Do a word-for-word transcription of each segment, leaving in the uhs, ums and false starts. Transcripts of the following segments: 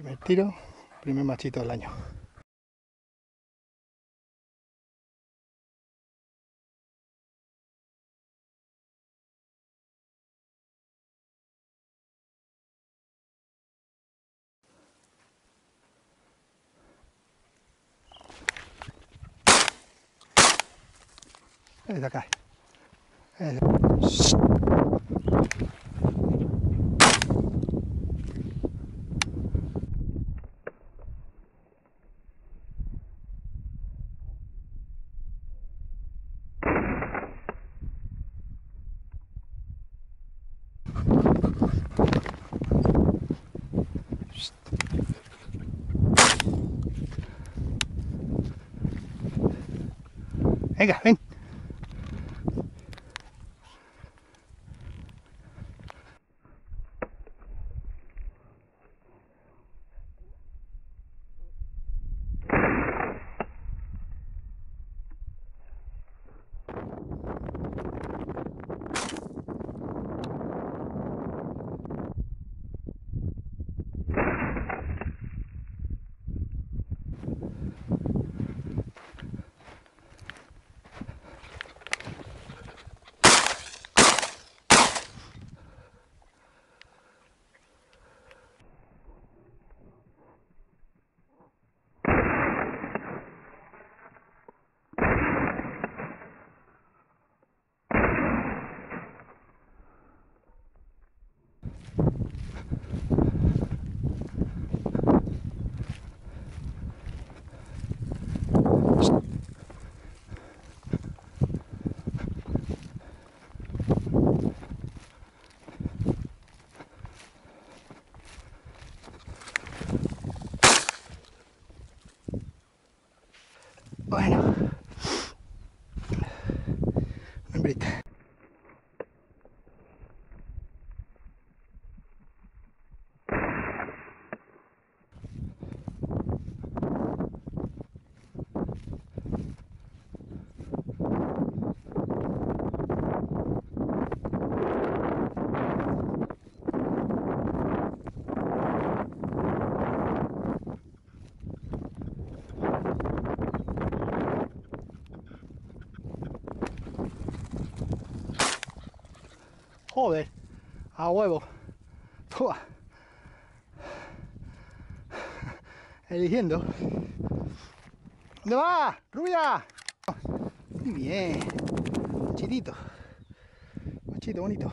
Primer tiro, primer machito del año. Ahí acá. Ahí. Venga, ven. Bueno, hembrita. Joder, a huevo. Toma. Eligiendo. ¿Dónde va? ¡Rubia! Muy bien. Machitito. Machito bonito.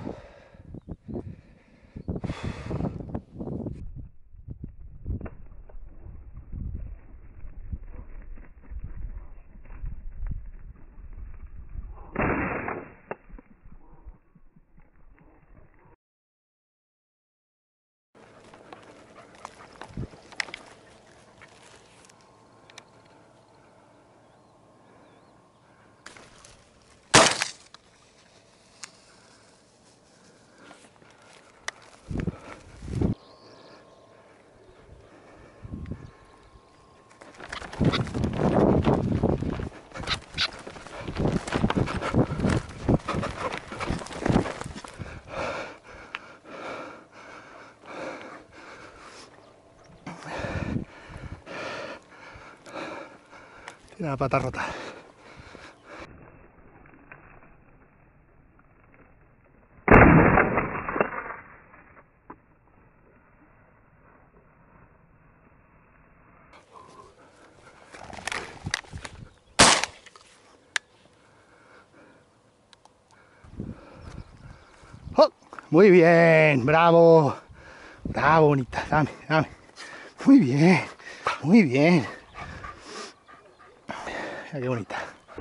Tiene la pata rota. ¡Oh! Muy bien, bravo. Bravo, bonita. Dame, dame. Muy bien, muy bien. Mira qué bonita.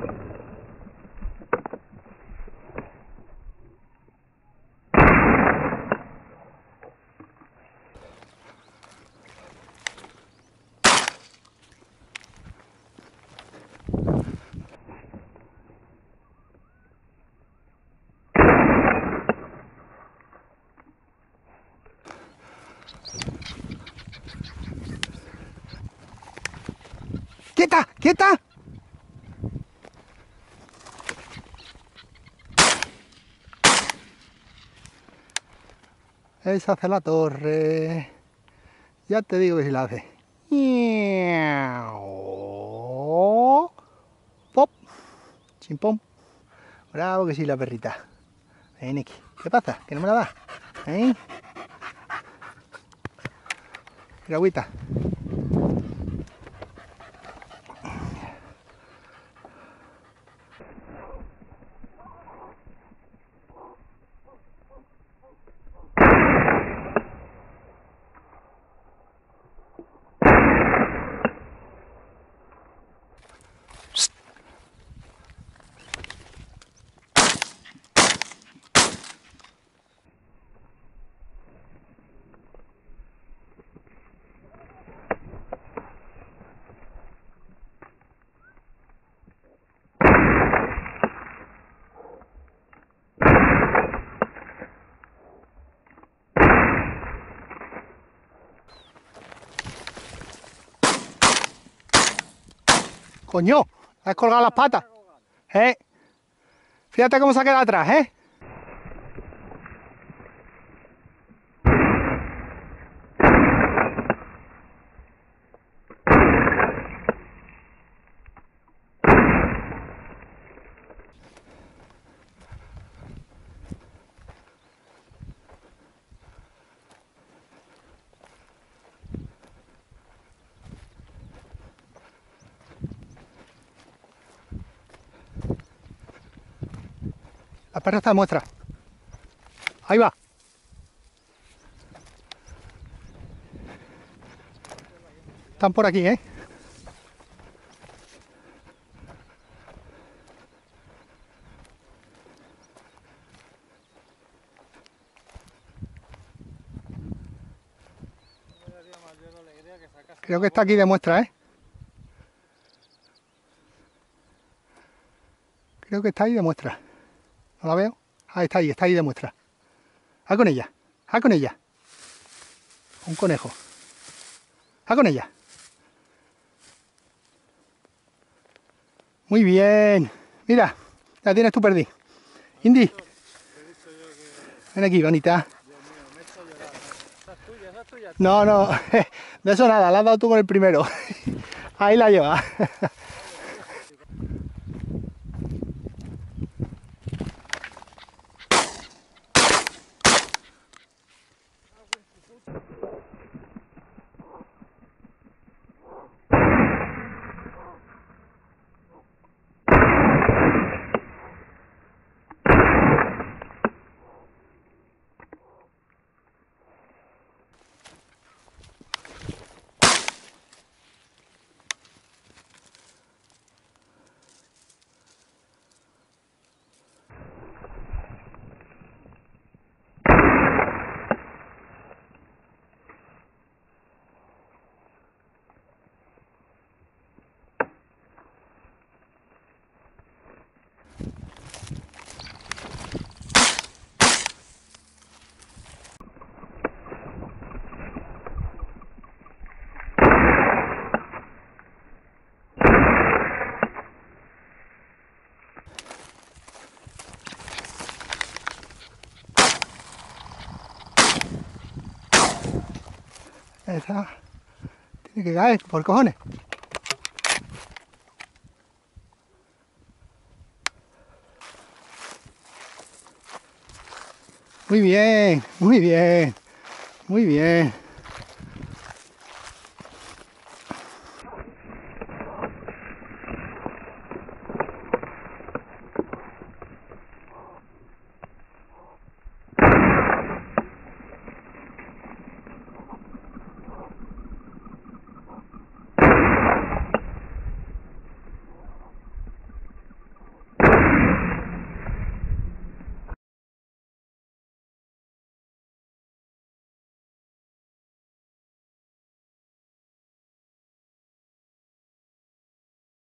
¡Quieta! ¡Quieta! Esa hace la torre. Ya te digo que si la hace. Pop. Chimpón. Bravo que sí la perrita. Ven aquí. ¿Qué pasa? ¿Que no me la da? ¿Eh? Mira, agüita. Coño, has colgado las patas. ¿Eh? Fíjate cómo se ha quedado atrás, ¿eh? La perra está de muestra. Ahí va. Están por aquí, ¿eh? Creo que está aquí de muestra, ¿eh? Creo que está ahí de muestra. ¿No la veo? Ah, está ahí, está ahí de muestra. ¡Ah, con ella! ¡Ah, con ella! Un conejo. ¡Ah, con ella! Muy bien. Mira, la tienes tú perdí. Indy. Ven aquí, bonita. No, no, de eso nada, la has dado tú con el primero. Ahí la lleva. Esa tiene que caer, por cojones. Muy bien, muy bien, muy bien.